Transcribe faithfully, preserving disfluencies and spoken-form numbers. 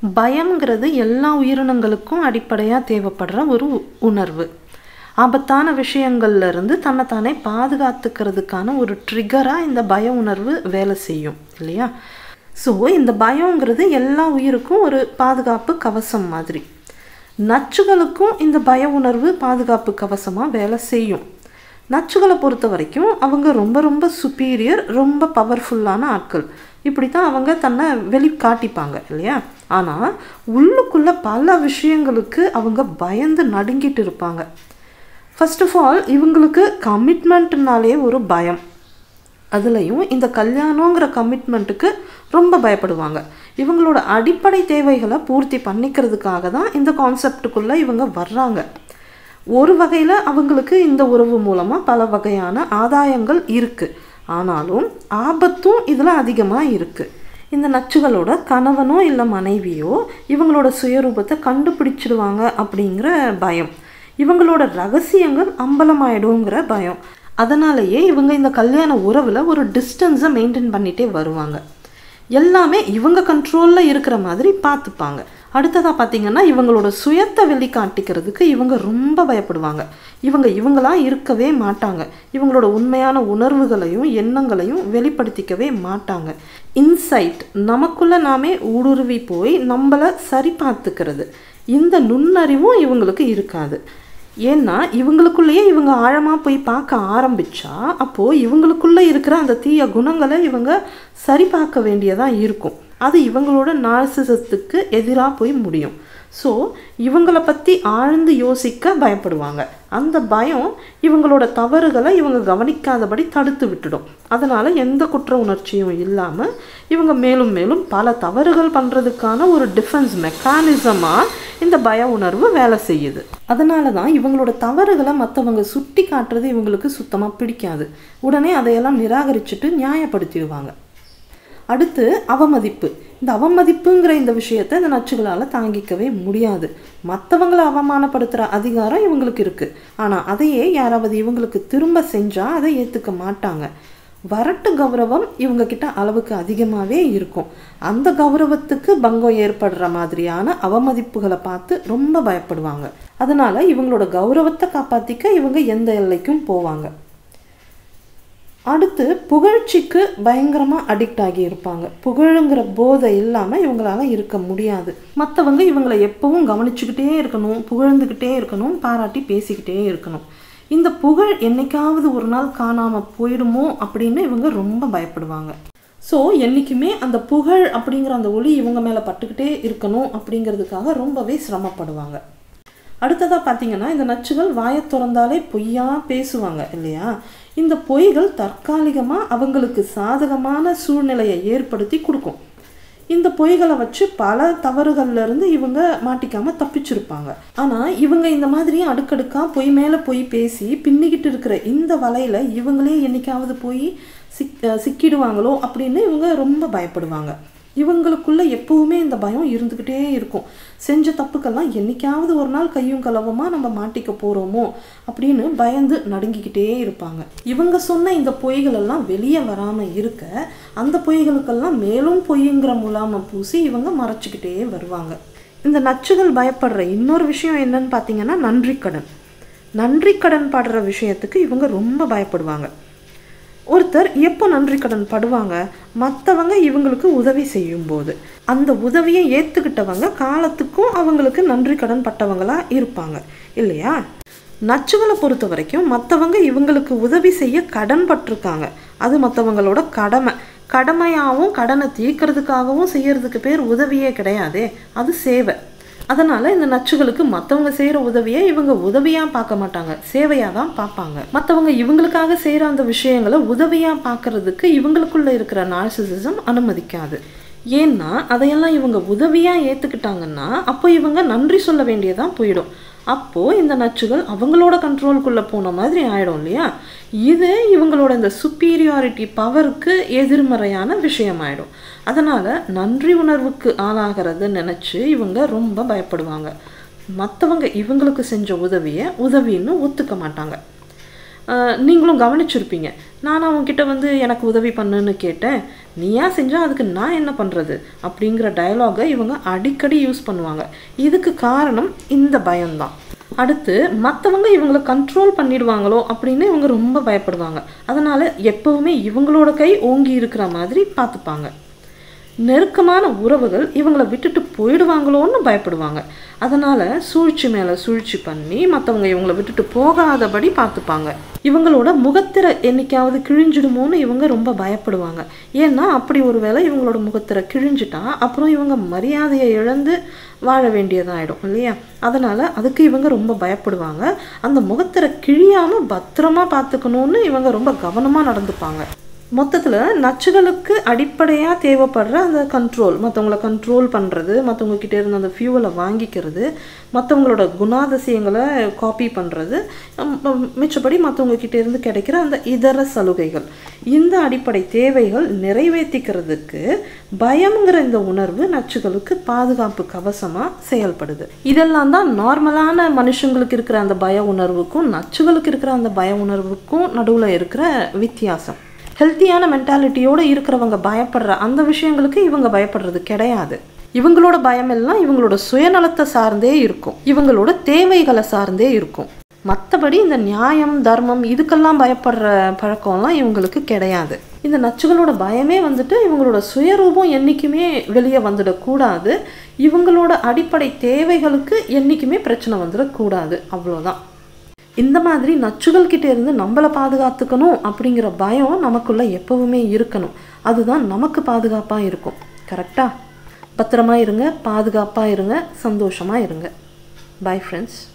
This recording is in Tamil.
பயம்ங்கிறது எல்லா உயிரினங்களுக்கும் அடிப்படையாக தேவைப்படுற ஒரு உணர்வு. ஆபத்தான விஷயங்கள்ல இருந்து தன்னைத்தானே பாதுகாத்துக்கிறதுக்கான ஒரு ட்ரிகராக இந்த பய உணர்வு வேலை செய்யும் இல்லையா? ஸோ இந்த பயங்கிறது எல்லா உயிருக்கும் ஒரு பாதுகாப்பு கவசம் மாதிரி. நச்சுகளுக்கும் இந்த பய உணர்வு பாதுகாப்பு கவசமாக வேலை செய்யும். நச்சுகளை பொறுத்த வரைக்கும் அவங்க ரொம்ப ரொம்ப சுப்பீரியர், ரொம்ப பவர்ஃபுல்லான ஆட்கள். இப்படி தான் அவங்க தன்னை வெளி காட்டிப்பாங்க இல்லையா? ஆனால் உள்ளுக்குள்ளே பல விஷயங்களுக்கு அவங்க பயந்து நடுங்கிட்டு இருப்பாங்க. ஃபர்ஸ்ட் ஆஃப் ஆல் இவங்களுக்கு கமிட்மெண்ட்னாலே ஒரு பயம். அதுலேயும் இந்த கல்யாணங்கிற கமிட்மெண்ட்டுக்கு ரொம்ப பயப்படுவாங்க. இவங்களோட அடிப்படை தேவைகளை பூர்த்தி பண்ணிக்கிறதுக்காக தான் இந்த கான்செப்டுக்குள்ளே இவங்க வர்றாங்க. ஒரு வகையில் அவங்களுக்கு இந்த உறவு மூலமாக பல வகையான ஆதாயங்கள் இருக்குது. ஆனாலும் ஆபத்தும் இதில் அதிகமாக இருக்குது. இந்த நச்சுகளோட கணவனோ இல்லை மனைவியோ இவங்களோட சுயரூபத்தை கண்டுபிடிச்சிடுவாங்க அப்படிங்கிற பயம். இவங்களோட ரகசியங்கள் அம்பலமாயிடுங்கிற பயம். அதனாலேயே இவங்க இந்த கல்யாண உறவில் ஒரு டிஸ்டன்ஸை மெயின்டைன் பண்ணிகிட்டே வருவாங்க. எல்லாமே இவங்க கண்ட்ரோலில் இருக்கிற மாதிரி பார்த்துப்பாங்க. அடுத்ததாக பார்த்திங்கன்னா இவங்களோட சுயத்தை வெளிக்காட்டிக்கிறதுக்கு இவங்க ரொம்ப பயப்படுவாங்க. இவங்க இவங்களாம் இருக்கவே மாட்டாங்க. இவங்களோட உண்மையான உணர்வுகளையும் எண்ணங்களையும் வெளிப்படுத்திக்கவே மாட்டாங்க. இன்சைட், நமக்குள்ளே நாமே ஊடுருவி போய் நம்மளை சரி பார்த்துக்கிறது, இந்த நுண்ணறிவும் இவங்களுக்கு இருக்காது. ஏன்னா இவங்களுக்குள்ளேயே இவங்க ஆழமாக போய் பார்க்க ஆரம்பித்தா அப்போது இவங்களுக்குள்ளே இருக்கிற அந்த தீய குணங்களை இவங்க சரி பார்க்க வேண்டியதாக இருக்கும். அது இவங்களோட நார்சிசத்துக்கு எதிராக போய் முடியும். ஸோ இவங்களை பற்றி ஆழ்ந்து யோசிக்க பயப்படுவாங்க. அந்த பயம் இவங்களோட தவறுகளை இவங்க கவனிக்காதபடி தடுத்து விட்டுடும். அதனால் எந்த குற்ற உணர்ச்சியும் இல்லாமல் இவங்க மேலும் மேலும் பல தவறுகள் பண்ணுறதுக்கான ஒரு டிஃபென்ஸ் மெக்கானிசமாக இந்த பய உணர்வு வேலை செய்யுது. அதனால தான் இவங்களோட தவறுகளை மற்றவங்க சுட்டி காட்டுறது இவங்களுக்கு சுத்தமாக பிடிக்காது. உடனே அதையெல்லாம் நிராகரிச்சுட்டு நியாயப்படுத்திடுவாங்க. அடுத்து அவமதிப்பு. இந்த அவமதிப்புங்கிற இந்த விஷயத்தை இந்த நச்சுகளால் தாங்கிக்கவே முடியாது. மற்றவங்களை அவமானப்படுத்துகிற அதிகாரம் இவங்களுக்கு இருக்குது. ஆனால் அதையே யாராவது இவங்களுக்கு திரும்ப செஞ்சால் அதை ஏற்றுக்க மாட்டாங்க. வரட்டு கௌரவம் இவங்கக்கிட்ட அளவுக்கு அதிகமாகவே இருக்கும். அந்த கௌரவத்துக்கு பங்கம் ஏற்படுற மாதிரியான அவமதிப்புகளை பார்த்து ரொம்ப பயப்படுவாங்க. அதனால் இவங்களோட கௌரவத்தை காப்பாற்றிக்க இவங்க எந்த எல்லைக்கும் போவாங்க. அடுத்து புகழ்ச்சிக்கு பயங்கரமாக அடிக்ட் ஆகி இருப்பாங்க. புகழுங்கிற போதை இல்லாமல் இவங்களால இருக்க முடியாது. மற்றவங்க இவங்களை எப்பவும் கவனிச்சுக்கிட்டே இருக்கணும், புகழ்ந்துக்கிட்டே இருக்கணும், பாராட்டி பேசிக்கிட்டே இருக்கணும். இந்த புகழ் என்னைக்காவது ஒரு நாள் காணாமல் போயிடுமோ அப்படின்னு இவங்க ரொம்ப பயப்படுவாங்க. ஸோ என்றைக்குமே அந்த புகழ் அப்படிங்கிற அந்த ஒளி இவங்க மேலே பட்டுக்கிட்டே இருக்கணும் அப்படிங்கிறதுக்காக ரொம்பவே சிரமப்படுவாங்க. அடுத்ததாக பார்த்தீங்கன்னா இந்த நச்சுகள் வாயை திறந்தாலே பொய்யா பேசுவாங்க இல்லையா? இந்த பொய்கள் தற்காலிகமாக அவங்களுக்கு சாதகமான சூழ்நிலையை ஏற்படுத்தி கொடுக்கும். இந்த பொய்களை வச்சு பல தவறுகள்லேருந்து இவங்க மாட்டிக்காமல் தப்பிச்சிருப்பாங்க. ஆனால் இவங்க இந்த மாதிரி அடுக்கடுக்காக பொய் மேலே பொய் பேசி பின்னிக்கிட்டு இருக்கிற இந்த வலையில் இவங்களே என்னைக்காவது போய் சிக் சிக்கிடுவாங்களோ அப்படின்னு இவங்க ரொம்ப பயப்படுவாங்க. இவங்களுக்குள்ளே எப்போவுமே இந்த பயம் இருந்துக்கிட்டே இருக்கும். செஞ்ச தப்புக்கெல்லாம் என்றைக்காவது ஒரு நாள் கையும் களவமாக நம்ம மாட்டிக்க போகிறோமோ அப்படின்னு பயந்து நடுங்கிக்கிட்டே இருப்பாங்க. இவங்க சொன்ன இந்த பொய்களெல்லாம் வெளியே வராமல் இருக்க அந்த பொய்களுக்கெல்லாம் மேலும் பொய்ங்கிற முலாமை பூசி இவங்க மறைச்சிக்கிட்டே வருவாங்க. இந்த நச்சுகள் பயப்படுற இன்னொரு விஷயம் என்னன்னு பார்த்தீங்கன்னா நன்றி கடன். நன்றி கடன் படுற விஷயத்துக்கு இவங்க ரொம்ப பயப்படுவாங்க. ஒருத்தர் எப்போ நன்றி கடன் படுவாங்க? மற்றவங்க இவங்களுக்கு உதவி செய்யும்போது. அந்த உதவியை ஏற்றுக்கிட்டவங்க காலத்துக்கும் அவங்களுக்கு நன்றி கடன் பட்டவங்களாக இருப்பாங்க இல்லையா? நச்சுகளை பொறுத்த வரைக்கும் மற்றவங்க இவங்களுக்கு உதவி செய்ய கடன் பட்டிருக்காங்க. அது மற்றவங்களோட கடமை. கடமையாகவும் கடனை தீர்க்கிறதுக்காகவும் செய்யறதுக்கு பேர் உதவியே கிடையாதே, அது சேவை. அதனால் இந்த நச்சுகளுக்கு மற்றவங்க செய்கிற உதவியை இவங்க உதவியாக பார்க்க மாட்டாங்க, சேவையாக தான் பார்ப்பாங்க. மற்றவங்க இவங்களுக்காக செய்கிற அந்த விஷயங்களை உதவியாக பார்க்கறதுக்கு இவங்களுக்குள்ளே இருக்கிற நார்சிசிசம் அனுமதிக்காது. ஏன்னா அதையெல்லாம் இவங்க உதவியாக ஏற்றுக்கிட்டாங்கன்னா அப்போ இவங்க நன்றி சொல்ல வேண்டியதான் போயிடும். அப்போது இந்த நச்சுகள் அவங்களோட கண்ட்ரோலுக்குள்ளே போன மாதிரி ஆகிடும் இல்லையா? இது இவங்களோட இந்த சுப்பீரியாரிட்டி பவருக்கு எதிர்மறையான விஷயமாயிடும். அதனால் நன்றி உணர்வுக்கு ஆளாகிறத நினச்சி இவங்க ரொம்ப பயப்படுவாங்க. மற்றவங்க இவங்களுக்கு செஞ்ச உதவியை உதவின்னு ஒத்துக்க மாட்டாங்க. நீங்களும் கவனிச்சிருப்பீங்க. நான் அவங்ககிட்ட வந்து எனக்கு உதவி பண்ணுன்னு கேட்டேன், நீயா செஞ்சால் அதுக்கு நான் என்ன பண்ணுறது அப்படிங்கிற டயலாகை இவங்க அடிக்கடி யூஸ் பண்ணுவாங்க. இதுக்கு காரணம் இந்த பயம்தான். அடுத்து மற்றவங்க இவங்களை கண்ட்ரோல் பண்ணிடுவாங்களோ அப்படின்னு இவங்க ரொம்ப பயப்படுவாங்க. அதனால் எப்போவுமே இவங்களோட கை ஓங்கி இருக்கிற மாதிரி பார்த்துப்பாங்க. நெருக்கமான உறவுகள் இவங்களை விட்டுட்டு போயிடுவாங்களோன்னு பயப்படுவாங்க. அதனால் சூழ்ச்சி மேலே சூழ்ச்சி பண்ணி மற்றவங்க இவங்களை விட்டுட்டு போகாதபடி பார்த்துப்பாங்க. இவங்களோட முகத்திரை என்னைக்காவது கிழிஞ்சிடுமோன்னு இவங்க ரொம்ப பயப்படுவாங்க. ஏன்னா அப்படி ஒரு வேளை இவங்களோட முகத்திரை கிழிஞ்சிட்டா அப்புறம் இவங்க மரியாதையை இழந்து வாழ வேண்டியதாகிடும் இல்லையா? அதனால் அதுக்கு இவங்க ரொம்ப பயப்படுவாங்க. அந்த முகத்திரை கிழியாமல் பத்திரமா பார்த்துக்கணுன்னு இவங்க ரொம்ப கவனமாக நடந்துப்பாங்க. மொத்தத்தில் நச்சுகளுக்கு அடிப்படையாக தேவைப்படுற அந்த கண்ட்ரோல், மற்றவங்கள கண்ட்ரோல் பண்ணுறது, மற்றவங்கக்கிட்ட இருந்து அந்த ஃபியூவலை வாங்கிக்கிறது, மற்றவங்களோட குணாதிசயங்களை காப்பி பண்ணுறது, மிச்சப்படி மற்றவங்கக்கிட்ட இருந்து கிடைக்கிற அந்த இதர சலுகைகள், இந்த அடிப்படை தேவைகள் நிறைவேற்றிக்கிறதுக்கு பயம்ங்கிற இந்த உணர்வு நச்சுகளுக்கு பாதுகாப்பு கவசமாக செயல்படுது. இதெல்லாம் தான் நார்மலான மனுஷங்களுக்கு இருக்கிற அந்த பய உணர்வுக்கும் நச்சுகளுக்கு இருக்கிற அந்த பய உணர்வுக்கும் நடுவில் இருக்கிற வித்தியாசம். ஹெல்த்தியான மென்டாலிட்டியோடு இருக்கிறவங்க பயப்படுற அந்த விஷயங்களுக்கு இவங்க பயப்படுறது கிடையாது. இவங்களோட பயம் எல்லாம் இவங்களோட சுயநலத்தை சார்ந்தே இருக்கும், இவங்களோட தேவைகளை சார்ந்தே இருக்கும். மற்றபடி இந்த நியாயம் தர்மம் இதுக்கெல்லாம் பயப்படுற பழக்கம்லாம் இவங்களுக்கு கிடையாது. இந்த நச்சுகளோட பயமே வந்துட்டு இவங்களோட சுயரூபம் என்றைக்குமே வெளியே வந்துடக்கூடாது, இவங்களோட அடிப்படை தேவைகளுக்கு என்றைக்குமே பிரச்சனை வந்துடக்கூடாது, அவ்வளோதான். இந்த மாதிரி நச்சுகள் கிட்டே இருந்து நம்மளை பாதுகாத்துக்கணும் அப்படிங்கிற பயம் நமக்குள்ளே எப்போவுமே இருக்கணும். அதுதான் நமக்கு பாதுகாப்பாக இருக்கும். கரெக்டாக? பத்திரமா இருங்க, பாதுகாப்பாக இருங்க, சந்தோஷமாக இருங்க. Bye friends.